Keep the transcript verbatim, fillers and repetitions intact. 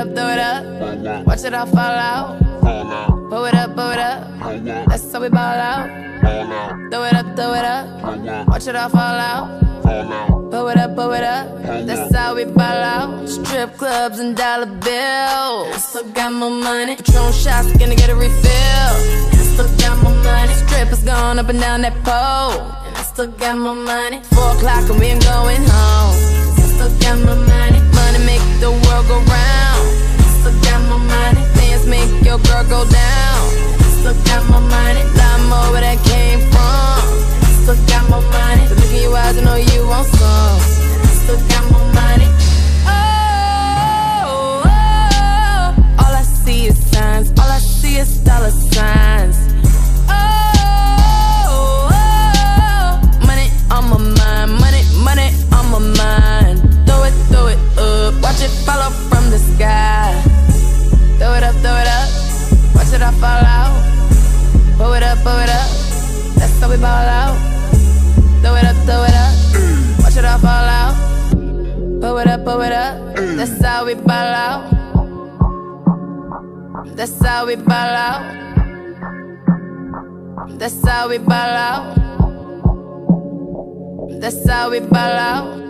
up, throw it up. Watch it all fall out. Blow it up, blow it up. That's how we ball out. Throw it up, throw it up. Watch it all fall out. Blow it up, blow it up. That's how we ball out. Strip clubs and dollar bills. I still got more money. Patron shots, gonna get a refill. I still got more money. Strippers going up and down that pole. And I still got more money. Four o'clock and we ain't going home. I still got more money. Money make the world go round. I still got more money. Dance make your girl go down. I still got more money. Lot more where that came from. I still got more money. But look in your eyes, I know you want some. I still got more money. Oh, oh, oh. All I see is signs. All I see is dollar signs. Oh, oh, oh. Money on my mind. Money, money on my mind. Throw it, throw it up. Watch it fall off from the sky. Throw it up, throw it up. Watch it all fall out. Blow it up, blow it up. That's how we ball out. Throw it up, throw it up. Watch it all fall out. Blow it up, blow it up. That's how we ball out. That's how we ball out. That's how we ball out. That's how we ball out.